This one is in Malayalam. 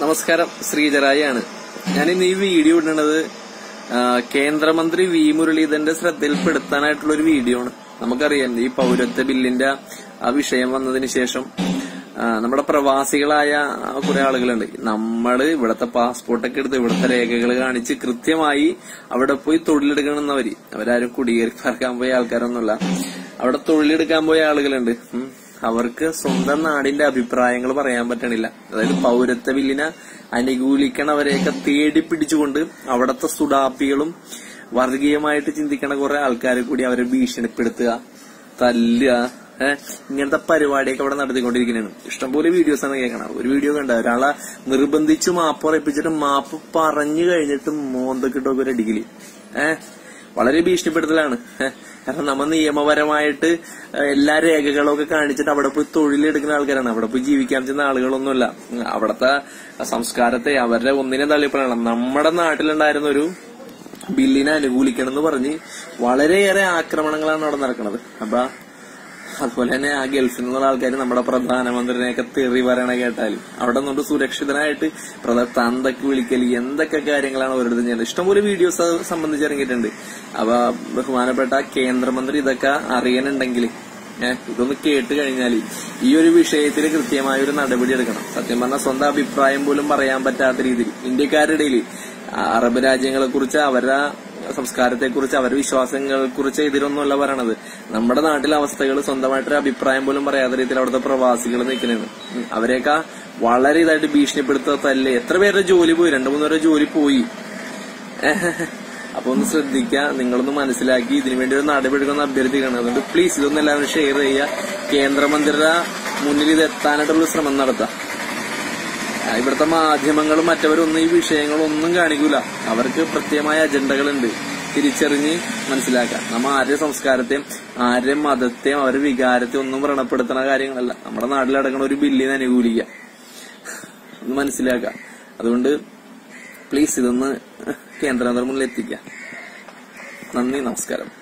നമസ്കാരം, ശ്രീധരായാണ്. ഞാനിന്ന് ഈ വീഡിയോ ഇടുന്നത് കേന്ദ്രമന്ത്രി വി മുരളീധരന്റെ ശ്രദ്ധയിൽപ്പെടുത്താനായിട്ടുള്ള ഒരു വീഡിയോ ആണ്. നമുക്കറിയാം, ഈ പൗരത്വ ബില്ലിന്റെ ആ വിഷയം വന്നതിന് ശേഷം നമ്മുടെ പ്രവാസികളായ കുറെ ആളുകളുണ്ട്. നമ്മള് ഇവിടത്തെ പാസ്പോർട്ടൊക്കെ എടുത്ത് ഇവിടുത്തെ രേഖകൾ കാണിച്ച് കൃത്യമായി അവിടെ പോയി തൊഴിലെടുക്കണമെന്നവര്. അവരാരും കുടിയേറി പറക്കാൻ പോയ ആൾക്കാരൊന്നുമല്ല. അവിടെ തൊഴിലെടുക്കാൻ പോയ ആളുകളുണ്ട്. അവർക്ക് സ്വന്തം നാടിന്റെ അഭിപ്രായങ്ങൾ പറയാൻ പറ്റണില്ല. അതായത് പൗരത്വ ബില്ലിനെ അനുകൂലിക്കണവരെയൊക്കെ തേടി പിടിച്ചുകൊണ്ട് അവിടത്തെ സുഡാപ്പികളും വർഗീയമായിട്ട് ചിന്തിക്കണ കുറെ ആൾക്കാരെ കൂടി അവരെ ഭീഷണിപ്പെടുത്തുക, തല്ലുക, ഇങ്ങനത്തെ പരിപാടിയൊക്കെ അവിടെ നടത്തിക്കൊണ്ടിരിക്കുന്നതാണ്. ഇഷ്ടംപോലെ വീഡിയോസ് ആണ് കേൾക്കണം. ഒരു വീഡിയോ കണ്ട ഒരാളെ നിർബന്ധിച്ച് മാപ്പ് പറയിപ്പിച്ചിട്ട് മാപ്പ് പറഞ്ഞു കഴിഞ്ഞിട്ട് മോന്തക്കിട്ടൊക്കെ ഒരു അടിക്കല് വളരെ ഭീഷണിപ്പെടുത്തലാണ്. കാരണം നമ്മൾ നിയമപരമായിട്ട് എല്ലാ രേഖകളൊക്കെ കാണിച്ചിട്ട് അവിടെ പോയി തൊഴിലെടുക്കുന്ന ആൾക്കാരാണ്. അവിടെ പോയി ജീവിക്കാൻ പറ്റുന്ന ആളുകളൊന്നുമല്ല. അവിടത്തെ സംസ്കാരത്തെ അവരുടെ ഒന്നിനെ തള്ളിപ്പറയണം. നമ്മുടെ നാട്ടിലുണ്ടായിരുന്ന ഒരു ബില്ലിനെ അനുകൂലിക്കണം എന്ന് പറഞ്ഞ് വളരെയേറെ ആക്രമണങ്ങളാണ് അവിടെ നടക്കുന്നത്. അപ്പൊ അതുപോലെ തന്നെ ആ ഗൾഫിൽ നിന്നുള്ള ആൾക്കാർ നമ്മുടെ പ്രധാനമന്ത്രിനെയൊക്കെ തെറി പറയണ കേട്ടാലും അവിടെ നിന്നുകൊണ്ട് സുരക്ഷിതനായിട്ട് തന്തക്ക് വിളിക്കല്, എന്തൊക്കെ കാര്യങ്ങളാണ് അവരുടെ ചെയ്യുന്നത്. ഇഷ്ടംപോലെ വീഡിയോസ് സംബന്ധിച്ച് ഇറങ്ങിയിട്ടുണ്ട്. അപ്പൊ ബഹുമാനപ്പെട്ട കേന്ദ്രമന്ത്രി ഇതൊക്കെ അറിയാനുണ്ടെങ്കിൽ ഇതൊന്ന് കേട്ട് കഴിഞ്ഞാൽ ഈ ഒരു വിഷയത്തിൽ കൃത്യമായ ഒരു നടപടി എടുക്കണം. സത്യം പറഞ്ഞാൽ സ്വന്തം അഭിപ്രായം പോലും പറയാൻ പറ്റാത്ത രീതിയിൽ ഇന്ത്യക്കാരുടെ ഇടയിൽ അറബ് രാജ്യങ്ങളെ കുറിച്ച്, അവരുടെ സംസ്കാരത്തെ കുറിച്ച്, അവരുടെ വിശ്വാസങ്ങളെ കുറിച്ച് ഇതിലൊന്നുമല്ല പറയണത്. നമ്മുടെ നാട്ടിലെ അവസ്ഥകൾ സ്വന്തമായിട്ടൊരു അഭിപ്രായം പോലും പറയാത്ത രീതിയിൽ അവിടുത്തെ പ്രവാസികൾ നിൽക്കുന്നത്. അവരെയൊക്കെ വളരെ ഇതായിട്ട് ഭീഷണിപ്പെടുത്തല്ലേ. എത്ര പേരുടെ ജോലി പോയി, 2-3 പേരുടെ ജോലി പോയി. അപ്പൊ ഒന്ന് ശ്രദ്ധിക്കുക, നിങ്ങളൊന്ന് മനസ്സിലാക്കി ഇതിനുവേണ്ടി ഒരു നടപടി എടുക്കുന്ന അഭ്യർത്ഥിക്കണം. അതുകൊണ്ട് പ്ലീസ് ഇതൊന്നും എല്ലാവരും ഷെയർ ചെയ്യുക. കേന്ദ്രമന്ത്രിയുടെ മുന്നിൽ ഇത് എത്താനായിട്ടുള്ള ശ്രമം നടത്താം. ഇവിടുത്തെ മാധ്യമങ്ങളും മറ്റവരൊന്നും ഈ വിഷയങ്ങളൊന്നും കാണിക്കൂല. അവർക്ക് പ്രത്യേകമായ അജണ്ടകളുണ്ട്. തിരിച്ചറിഞ്ഞ് മനസ്സിലാക്കാം. നമ്മ ആരുടെ സംസ്കാരത്തെയും ആരുടെ മതത്തെയും അവരുടെ വികാരത്തെയും ഒന്നും വ്രണപ്പെടുത്തുന്ന കാര്യങ്ങളല്ല. നമ്മുടെ നാട്ടിലടക്കണ ഒരു ബില്ലിനെ അനുകൂലിക്കുക, ഒന്ന് മനസ്സിലാക്കാം. അതുകൊണ്ട് പ്ലീസ് ഇതൊന്ന് കേന്ദ്രമന്ത്രി മുന്നിൽ എത്തിക്കുക. നന്ദി, നമസ്കാരം.